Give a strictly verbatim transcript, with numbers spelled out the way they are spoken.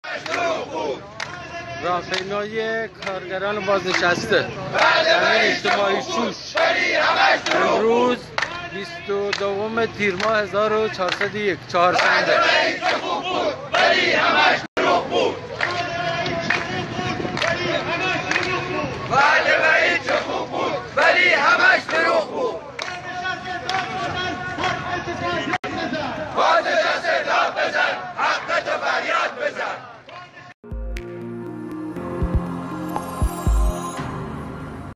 راهپیمایی کارگران بازنشسته زمین اجتماعی شوش امروز بیست و دوم تیر ماه هزار و چهارصد و یک چهارشنبه.